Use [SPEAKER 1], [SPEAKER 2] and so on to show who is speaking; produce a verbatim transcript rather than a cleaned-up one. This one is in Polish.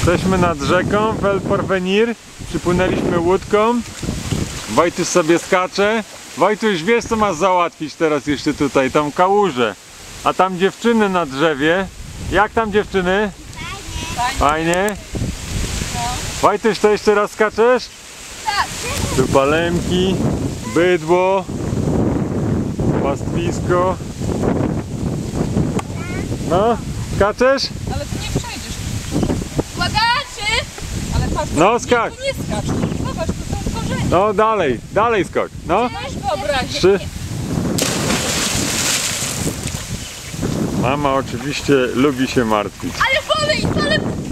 [SPEAKER 1] Jesteśmy nad rzeką Fel Porvenir. Przypłynęliśmy łódką. Wojtuś sobie skacze. Wojtuś, wiesz co masz załatwić teraz jeszcze tutaj, tą kałużę. A tam dziewczyny na drzewie. Jak tam dziewczyny?
[SPEAKER 2] Fajnie.
[SPEAKER 1] Fajnie?
[SPEAKER 2] No.
[SPEAKER 1] Wojtuś, to jeszcze raz skaczesz?
[SPEAKER 2] Tak.
[SPEAKER 1] Tu palemki, bydło, pastwisko. No, skaczesz?
[SPEAKER 2] Ale ty nie przejdziesz. Błagacie! Ale patrz,
[SPEAKER 1] No, skacz.
[SPEAKER 2] nie, tu nie skacz. Zobacz, tu są korzenie.
[SPEAKER 1] No dalej, dalej skocz. No,
[SPEAKER 2] Masz wyobraźnię.
[SPEAKER 1] trzy. Mama oczywiście lubi się martwić.
[SPEAKER 2] Ale wolej, ale